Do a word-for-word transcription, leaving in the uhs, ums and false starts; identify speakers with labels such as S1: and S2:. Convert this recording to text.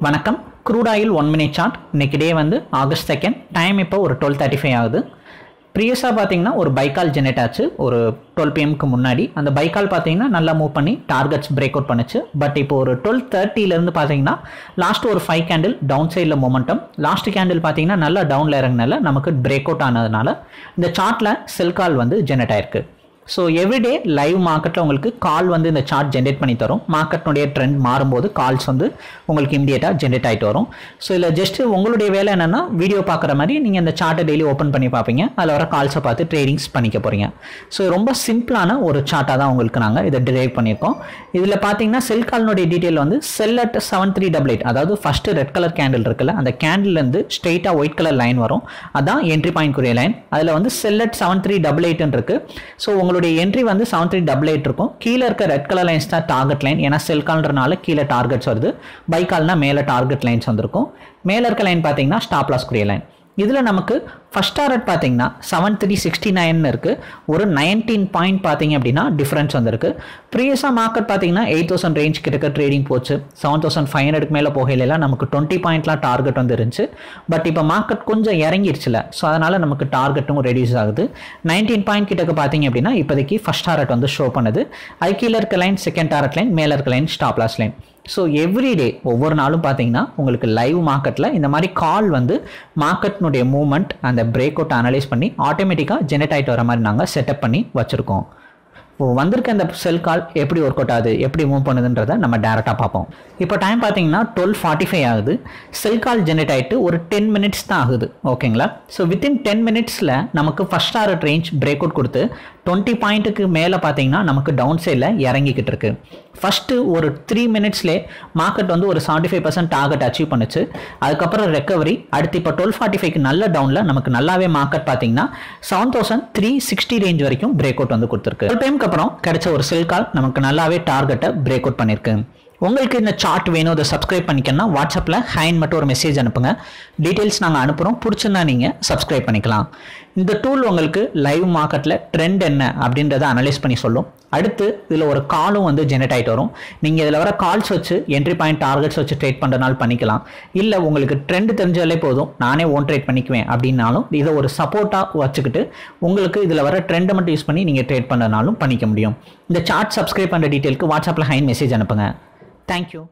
S1: வணக்கம். Crude oil one minute chart. இன்றைக்கி day வந்து ஆகஸ்ட் செகண்ட், டைம் இப்போ ஒரு டுவெல் தேர்ட்டி ஃபைவ் ஆகுது. ப்ரீவியஸாக பார்த்தீங்கன்னா ஒரு பைக்கால் ஜெனரேட் ஆச்சு ஒரு டுவெல் பிஎம்க்கு முன்னாடி. அந்த பைக்கால் பார்த்தீங்கன்னா நல்லா மூவ் பண்ணி டார்கெட்ஸ் பிரேக் அவுட் பண்ணுச்சு. பட் இப்போ ஒரு டுவெல் தேர்ட்டிலேருந்து பார்த்தீங்கன்னா லாஸ்ட் ஒரு ஃபைவ் கேண்டில் டவுன் சைடில் மொமெண்டம், லாஸ்ட் கேண்டில் பார்த்தீங்கன்னா நல்லா டவுனில் இறங்கினால நமக்கு பிரேக் அவுட் ஆனதுனால இந்த சார்ட்டில் செல் கால் வந்து ஜெனரேட் ஆயிருக்கு. ஸோ எவ்ரிடே லைவ் மார்க்கெட்டில் உங்களுக்கு கால் வந்து இந்த சார்ட் ஜென்ரேட் பண்ணி தரும். மார்க்கெட்னுடைய ட்ரெண்ட் மாறும்போது கால்ஸ் வந்து உங்களுக்கு இமீடியட்டாக ஜென்ரேட் ஆகிட்டு வரும். ஸோ இதில் ஜஸ்ட்டு உங்களுடைய வேலை என்னென்னா வீடியோ பார்க்குற மாதிரி நீங்கள் இந்த சார்ட்டை டெய்லி ஓப்பன் பண்ணி பார்ப்பீங்க. அதில் வர கால்ஸை பார்த்து ட்ரேடிங்ஸ் பண்ணிக்க போகிறீங்க. ஸோ ரொம்ப சிம்பிளான ஒரு சார்ட்டாக தான் உங்களுக்கு நாங்கள் இதை டிரைவ் பண்ணியிருக்கோம். இதில் பார்த்தீங்கன்னா செல் கால்னுடைய டீட்டெயில் வந்து sell at seven three double eight, அதாவது ஃபஸ்ட்டு ரெட் கலர் கேண்டில் இருக்குல்ல, அந்த கேண்டில்லேருந்து ஸ்ட்ரெயிட்டாக ஒயிட் கலர் லைன் வரும். அதான் என்ட்ரி பாயிண்ட் குரிய லைன். அதில் வந்து sell at seven three double எயிட்னு இருக்குது. ஸோ உங்களுடைய என்ட்ரி வந்து செவன் த்ரீ டபுள் எயிட் இருக்கும். கீழே இருக்க ரெட் கலர் லைன்ஸ் தான் டார்கெட் லைன். ஏன்னா செல் கால்ன்றனால கீழே டார்கெட்ஸ் வருது. பை கால்னா மேலே டார்கெட் லைன்ஸ் வந்திருக்கும். மேலே இருக்க லைன் பார்த்தீங்கன்னா ஸ்டாப் லாஸ் குரிய லைன். இதில் நமக்கு ஃபஸ்ட் டாரட் பார்த்தீங்கன்னா செவன் த்ரீ சிக்ஸ்டி நைன் இருக்குது. ஒரு நைன்டீன் பாயிண்ட் பார்த்தீங்க அப்படின்னா டிஃப்ரென்ஸ் வந்திருக்கு. ப்ரீவியஸாக மார்க்கெட் பார்த்தீங்கன்னா எயிட் தௌசண்ட் ரேஞ்ச் கிட்ட ட்ரேடிங் போச்சு. செவன் தௌசண்ட் ஃபைவ் ஹண்ட்ரடுக்கு மேலே போகையிலாம் நமக்கு டுவெண்ட்டி பாயிண்ட்லாம் டார்கெட் வந்து இருந்துச்சு. பட் இப்போ மார்க்கெட் கொஞ்சம் இறங்கிருச்சுல, ஸோ அதனால் நமக்கு டார்கெட்டும் ரெடியூஸ் ஆகுது. நைன்டீன் பாயிண்ட் கிட்டக்கு பார்த்தீங்க அப்படின்னா இப்போதைக்கு ஃபஸ்ட் டாரட் வந்து ஷோ பண்ணுது. அது கீழே இருக்க லைன் செகண்ட் டாரட் லைன், மேலே இருக்க line stop loss line. So everyday ஒவ்வொரு நாளும் பார்த்தீங்கன்னா உங்களுக்கு லைவ் மார்க்கெட்டில் இந்த மாதிரி கால் வந்து மார்க்கெட்னுடைய மூவ்மெண்ட் அந்த பிரேக் அவுட் அனலைஸ் பண்ணி ஆட்டோமேட்டிக்காக ஜெனரேட் ஆகிட்டு வர மாதிரி நாங்கள் செட்டப் பண்ணி வச்சுருக்கோம். வந்திருக்க அந்த செல் கால் எப்படி ஒர்க் அவுட் ஆகுது, எப்படி மூவ் பண்ணுதுன்றதை நம்ம டேரெக்டாக பார்ப்போம். இப்போ டைம் பார்த்தீங்கன்னா டுவெல் ஃபார்ட்டி ஃபைவ் ஆகுது. செல் கால் ஜெனரேட் ஆகிட்டு ஒரு டென் மினிட்ஸ் தான் ஆகுது. ஓகேங்களா? ஸோ வித்தின் டென் மினிட்ஸில் நமக்கு first target range break out கொடுத்து டுவெண்ட்டி பாயிண்ட்டுக்கு மேலே பார்த்தீங்கன்னா நமக்கு டவுன் சைடில் இறங்கிக்கிட்டு இருக்கு. ஃபஸ்ட்டு ஒரு த்ரீ மினிட்ஸ்லேயே மார்க்கெட் வந்து ஒரு seventy five percent target achieve பண்ணுச்சு. அதுக்கப்புறம் ரெக்கவரி. அடுத்து இப்போ டுவெல் ஃபார்ட்டி ஃபைவ்க்கு நல்ல டவுனில் நமக்கு நல்லாவே மார்க்கெட் பார்த்தீங்கன்னா seven thousand three sixty range வரைக்கும் பிரேக் அவுட் வந்து கொடுத்துருக்கு. ஒரு டைமுக்கு அப்புறம் கிடைச்ச ஒரு செல் கால் நமக்கு நல்லாவே டார்கெட்டை பிரேக் அவுட் பண்ணியிருக்கு. உங்களுக்கு இந்த சார்ட் வேணும், அதை சப்ஸ்கிரைப் பண்ணிக்கணும்னா வாட்ஸ்அப்பில் ஹைன் மட்டும் ஒரு மெசேஜ் அனுப்புங்க. டீட்டெயில்ஸ் நாங்கள் அனுப்புகிறோம். பிடிச்சிருந்தா நீங்கள் சப்ஸ்கிரைப் பண்ணிக்கலாம். இந்த டூல் உங்களுக்கு லைவ் மார்க்கெட்டில் ட்ரெண்ட் என்ன அப்படின்றத அனலைஸ் பண்ணி சொல்லும். அடுத்து இதில் ஒரு காலும் வந்து ஜெனரேட் ஆகிட்டு வரும். நீங்கள் இதில் வர கால்ஸ் வச்சு என்ட்ரி பாயிண்ட் டார்கெட்ஸ் வச்சு ட்ரேட் பண்ணுறனால பண்ணிக்கலாம். இல்லை உங்களுக்கு ட்ரெண்ட் தெரிஞ்சாலே போதும், நானே ஓன் ட்ரேட் பண்ணிக்குவேன் அப்படின்னாலும் இதை ஒரு சப்போர்ட்டாக வச்சுக்கிட்டு உங்களுக்கு இதில் வர ட்ரெண்டை மட்டும் யூஸ் பண்ணி நீங்கள் ட்ரேட் பண்ணுறனாலும் பண்ணிக்க முடியும். இந்த சார்ட் சப்ஸ்கிரைப் பண்ணுற டீட்டெயிலுக்கு வாட்ஸ்அப்பில் ஹைன் மெசேஜ் அனுப்புங்க. தேங்க்யூ.